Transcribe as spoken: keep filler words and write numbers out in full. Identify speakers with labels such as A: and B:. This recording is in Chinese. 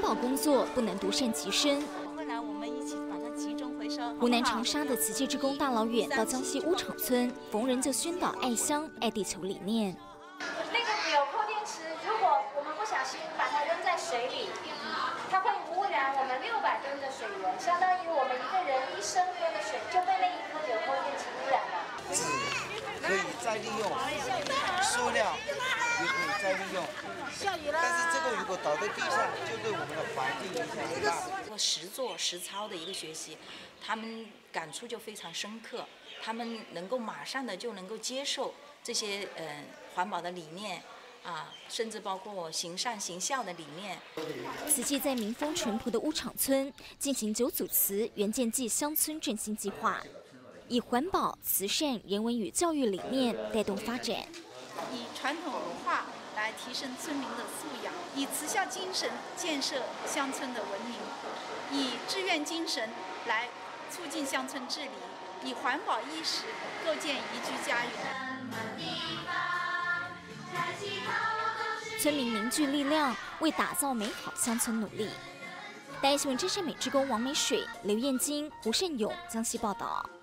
A: 保工作不能独善其身。
B: 未来我们一起把它集中回收。
A: 湖南长沙的慈济志工大老远到江西乌场村，逢人就宣导爱乡、爱地球理念。
C: 那个纽扣电池，如果我们不小心把它扔在水里，它会污染我们六百吨的水源，相当于我们一个人一升喝的水就被那一颗纽扣电池污染了。
D: 是可以再利用，塑料也可以再利用。 但是这个如果倒在地上，就对我们的环境影响很大。
B: 这个实做实操的一个学习，他们感触就非常深刻，他们能够马上的就能够接受这些嗯、呃、环保的理念啊，甚至包括行善行孝的理念。
A: 慈济在民风淳朴的乌场村进行九组祠援建暨乡村振兴计划，以环保、慈善、人文与教育理念带动发展，
E: 以传统文化 来提升村民的素养，以慈孝精神建设乡村的文明，以志愿精神来促进乡村治理，以环保意识构建宜居家园。
A: 村民凝聚力量，为打造美好乡村努力。台新闻真善美志工王美水、刘燕金、胡胜勇江西报道。